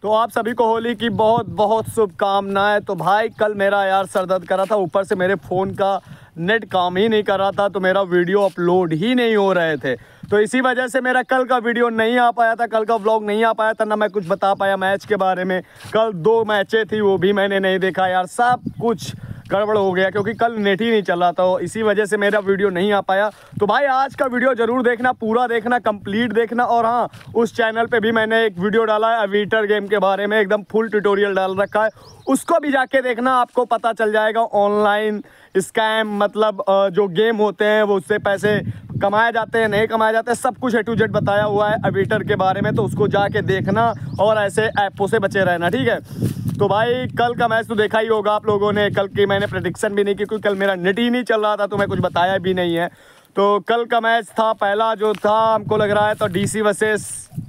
तो आप सभी को होली की बहुत बहुत शुभकामनाएं। तो भाई कल मेरा यार सर दर्द कर रहा था, ऊपर से मेरे फ़ोन का नेट काम ही नहीं कर रहा था, तो मेरा वीडियो अपलोड ही नहीं हो रहे थे। तो इसी वजह से मेरा कल का वीडियो नहीं आ पाया था, कल का व्लॉग नहीं आ पाया था, ना मैं कुछ बता पाया मैच के बारे में। कल 2 मैचें थी वो भी मैंने नहीं देखा यार, सब कुछ गड़बड़ हो गया क्योंकि कल नेट ही नहीं चल रहा था, इसी वजह से मेरा वीडियो नहीं आ पाया। तो भाई आज का वीडियो ज़रूर देखना, पूरा देखना, कंप्लीट देखना। और हाँ, उस चैनल पे भी मैंने एक वीडियो डाला है एविटर गेम के बारे में, एकदम फुल ट्यूटोरियल डाल रखा है, उसको भी जाके देखना, आपको पता चल जाएगा ऑनलाइन स्कैम मतलब जो गेम होते हैं वो उससे पैसे कमाए जाते हैं नहीं कमाए जाते हैं, सब कुछ A to Z बताया हुआ है एविटर के बारे में। तो उसको जाके देखना और ऐसे ऐपों से बचे रहना, ठीक है। तो भाई कल का मैच तो देखा ही होगा आप लोगों ने। कल की मैंने प्रेडिक्शन भी नहीं की क्योंकि कल मेरा नेट ही नहीं चल रहा था, तो मैं कुछ बताया भी नहीं है। तो कल का मैच था, पहला जो था हमको लग रहा है तो DC वर्सेस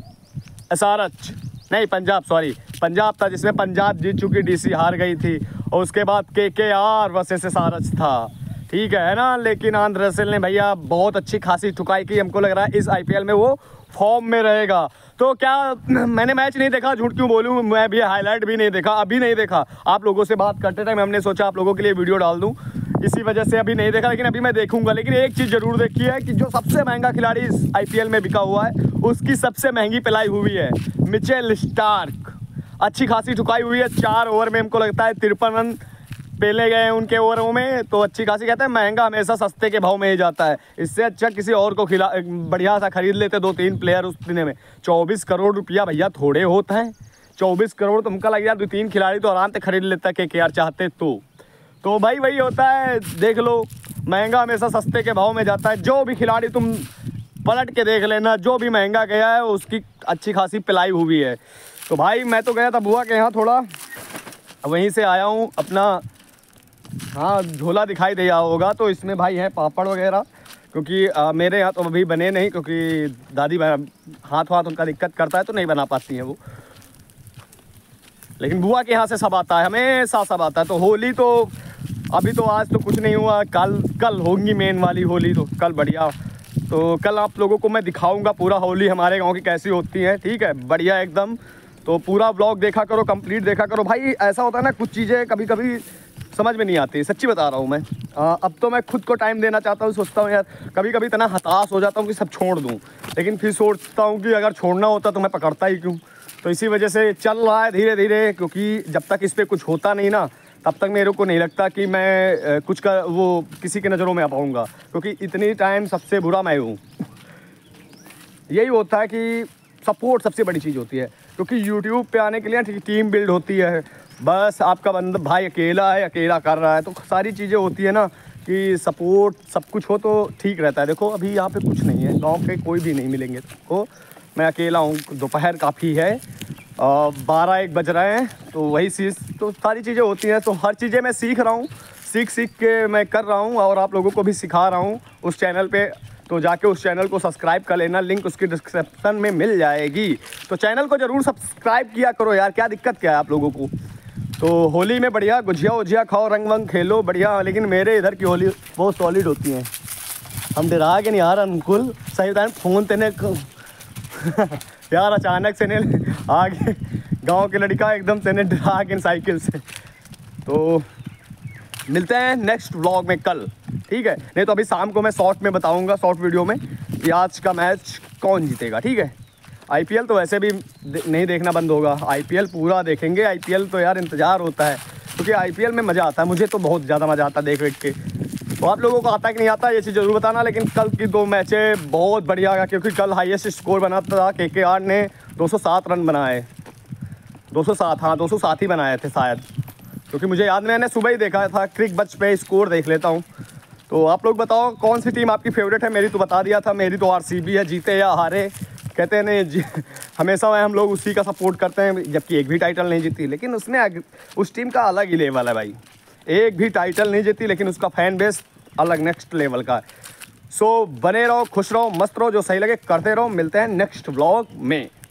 SRH नहीं पंजाब था, जिसमें पंजाब जीत चुकी, DC हार गई थी। और उसके बाद KKR वर्सेस SRH था, ठीक है ना। लेकिन आंध्र रसेल ने भैया बहुत अच्छी खासी ठुकाई की, हमको लग रहा है इस IPL में वो फॉर्म में रहेगा। तो क्या मैंने मैच नहीं देखा, झूठ क्यों बोलूँ, मैं भी हाईलाइट भी नहीं देखा, अभी नहीं देखा। आप लोगों से बात करते टाइम हमने सोचा आप लोगों के लिए वीडियो डाल दूँ, इसी वजह से अभी नहीं देखा, लेकिन अभी मैं देखूंगा। लेकिन एक चीज़ ज़रूर देखी है कि जो सबसे महंगा खिलाड़ी इस IPL में बिका हुआ है, उसकी सबसे महंगी पिलाई हुई है मिचेल स्टार्क। अच्छी खासी ठुकाई हुई है, 4 ओवर में हमको लगता है 53 रन पेले गए हैं उनके ओवरों में। तो अच्छी खासी, कहते हैं महंगा हमेशा सस्ते के भाव में ही जाता है। इससे अच्छा किसी और को बढ़िया सा खरीद लेते 2-3 प्लेयर उस दिन में। 24 करोड़ रुपया भैया थोड़े होता है, 24 करोड़ तो हमका लग गया 2-3 खिलाड़ी तो आराम से खरीद लेता है KKR चाहते तो भाई वही होता है, देख लो महंगा हमेशा सस्ते के भाव में जाता है। जो भी खिलाड़ी तुम पलट के देख लेना, जो भी महंगा गया है उसकी अच्छी खासी पिलाई हुई है। तो भाई मैं तो गया था बुआ के यहाँ, थोड़ा वहीं से आया हूँ अपना। हाँ, झोला दिखाई दिया होगा, तो इसमें भाई है पापड़ वगैरह, क्योंकि मेरे यहाँ तो अभी बने नहीं क्योंकि दादी हाथ उनका दिक्कत करता है तो नहीं बना पाती हैं वो। लेकिन बुआ के यहाँ से सब आता है, हमेशा सब आता है। तो होली तो अभी तो आज तो कुछ नहीं हुआ, कल होगी मेन वाली होली, तो कल बढ़िया। तो कल आप लोगों को मैं दिखाऊंगा पूरा होली हमारे गांव की कैसी होती है, ठीक है, बढ़िया एकदम। तो पूरा ब्लॉग देखा करो, कंप्लीट देखा करो। भाई ऐसा होता है ना, कुछ चीज़ें कभी कभी समझ में नहीं आती, सच्ची बता रहा हूँ मैं। अब तो मैं खुद को टाइम देना चाहता हूँ, सोचता हूँ यार कभी कभी इतना हताश हो जाता हूँ कि सब छोड़ दूँ, लेकिन फिर सोचता हूँ कि अगर छोड़ना होता तो मैं पकड़ता ही क्यों। तो इसी वजह से चल रहा है धीरे धीरे, क्योंकि जब तक इस पर कुछ होता नहीं ना, तब तक मेरे को नहीं लगता कि मैं कुछ का वो किसी की नज़रों में आ पाऊँगा, क्योंकि इतनी टाइम सबसे बुरा मैं हूँ। यही होता है कि सपोर्ट सबसे बड़ी चीज़ होती है, क्योंकि यूट्यूब पे आने के लिए टीम बिल्ड होती है। बस आपका बंदा भाई अकेला है, अकेला कर रहा है, तो सारी चीज़ें होती है ना कि सपोर्ट सब कुछ हो तो ठीक रहता है। देखो अभी यहाँ पे कुछ नहीं है, गांव के कोई भी नहीं मिलेंगे तुमको, मैं अकेला हूँ, दोपहर काफ़ी है, 12-1 बज रहे हैं। तो वही चीज़, तो सारी चीज़ें होती हैं। तो हर चीज़ें मैं सीख रहा हूँ, सीख के मैं कर रहा हूँ और आप लोगों को भी सिखा रहा हूँ उस चैनल पे। तो जाके उस चैनल को सब्सक्राइब कर लेना, लिंक उसकी डिस्क्रिप्शन में मिल जाएगी। तो चैनल को ज़रूर सब्सक्राइब किया करो यार, क्या दिक्कत क्या है आप लोगों को। तो होली में बढ़िया गुजिया उजिया खाओ, रंग वंग खेलो बढ़िया। लेकिन मेरे इधर की होली बहुत सॉलिड होती है। हम डरा के नहीं यार अंकुल, सही बताएं फ़ोन तेने यार अचानक से ने आगे गांव के लड़का एकदम से ने डरा के साइकिल से। तो मिलते हैं नेक्स्ट व्लॉग में कल, ठीक है। नहीं तो अभी शाम को मैं शॉर्ट में बताऊंगा, शॉर्ट वीडियो में, कि आज का मैच कौन जीतेगा, ठीक है। IPL तो वैसे भी नहीं देखना बंद होगा, IPL पूरा देखेंगे। IPL तो यार इंतज़ार होता है, क्योंकि IPL में मज़ा आता है, मुझे तो बहुत ज़्यादा मज़ा आता है देख के। तो आप लोगों को आता है कि नहीं आता ये चीज़ ज़रूर बताना। लेकिन कल की 2 मैचें बहुत बढ़िया गया, क्योंकि कल हाईएस्ट स्कोर बना था, KKR ने 207 रन बनाए, 207, हाँ 207 ही बनाए थे शायद, क्योंकि मुझे याद, मैंने सुबह ही देखा था, क्रिक बच पे स्कोर देख लेता हूँ। तो आप लोग बताओ कौन सी टीम आपकी फेवरेट है। मेरी तो बता दिया था, मेरी तो RCB है, जीते या हारे कहते हैं नहीं, हमेशा हम लोग उसी का सपोर्ट करते हैं, जबकि एक भी टाइटल नहीं जीती। लेकिन उसमें उस टीम का अलग ही लेवल है भाई, एक भी टाइटल नहीं जीती लेकिन उसका फैन बेस अलग नेक्स्ट लेवल का है। सो बने रहो, खुश रहो, मस्त रहो, जो सही लगे करते रहो। मिलते हैं नेक्स्ट व्लॉग में।